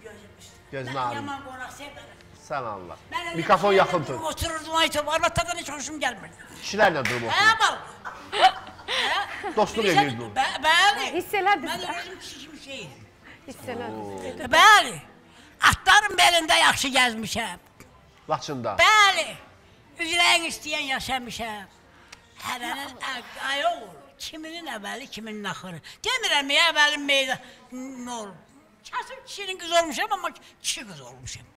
Gözün Mən ağrıyor. yaman qonaq sevmərəm. Sən Allah. Mən Mikrofon yaxın tut. Otururdum, aytıb, arvatlardan heç hoşum gəlmirdi. Kişilərlə durub Hə, oturur. bal. Dostluq edirdin onu. Bəli. Hiss elədiniz Mən də. özüm kişi kimi şeyim. Hiss elədiniz. Bəli. Atların belində yaxşı gəzmişəm. Laçında. Bəli. Üzrəyin istəyən yaşamışam. Hərənin ayı olur. Kiminin əvvəli, kiminin axırı. Demirəm ya, əvvəlim meyda nə olur. Kasım kişinin qız olmuşam, amma kişi qız olmuşam.